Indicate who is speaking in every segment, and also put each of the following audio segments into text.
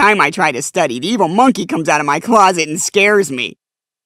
Speaker 1: time I try to study, the evil monkey comes out of my closet and scares me.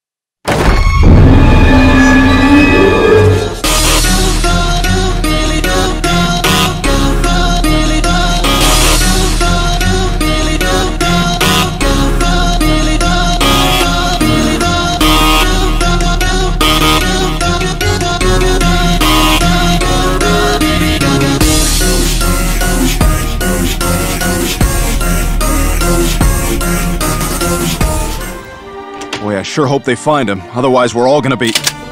Speaker 2: Boy, I sure hope they find him. Otherwise, we're all gonna be...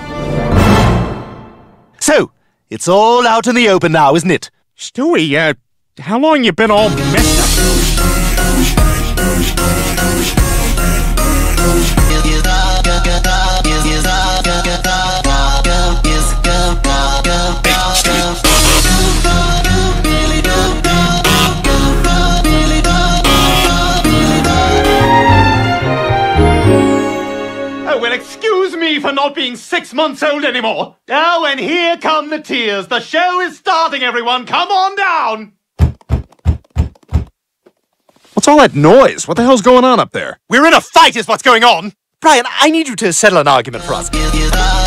Speaker 3: So, it's all out in the open now, isn't it?
Speaker 4: Stewie, how long you been all messed up?
Speaker 5: Well, excuse me for not being 6 months old anymore. Oh, and here come the tears. The show is starting, everyone. Come on down.
Speaker 2: What's all that noise? What the hell's going on up there?
Speaker 3: We're in a fight is what's going on. Brian, I need you to settle an argument for us.